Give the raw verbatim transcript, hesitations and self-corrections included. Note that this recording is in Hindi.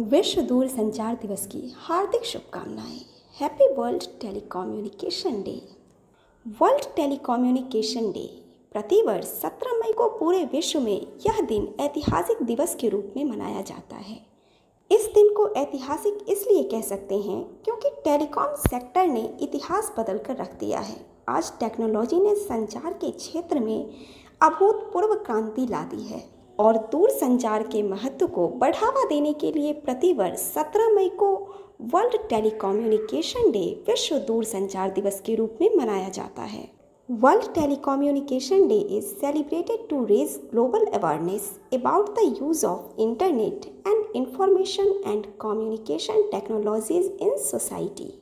विश्व दूरसंचार दिवस की हार्दिक शुभकामनाएं। Happy world telecommunication day. World telecommunication day प्रतिवर्ष सत्रह मई को पूरे विश्व में यह दिन ऐतिहासिक दिवस के रूप में मनाया जाता है। इस दिन को ऐतिहासिक इसलिए कह सकते हैं क्योंकि टेलीकॉम सेक्टर ने इतिहास बदल कर रख दिया है। आज टेक्नोलॉजी ने संचार के क्षेत्र में अभूतपूर्व क्रांति ला दी है और दूर संचार के महत्व को बढ़ावा देने के लिए प्रतिवर्ष सत्रह मई को वर्ल्ड टेलीकम्युनिकेशन डे विश्व दूरसंचार दिवस के रूप में मनाया जाता है। World telecommunication day is celebrated to raise global awareness about the use of internet and information and communication technologies in society.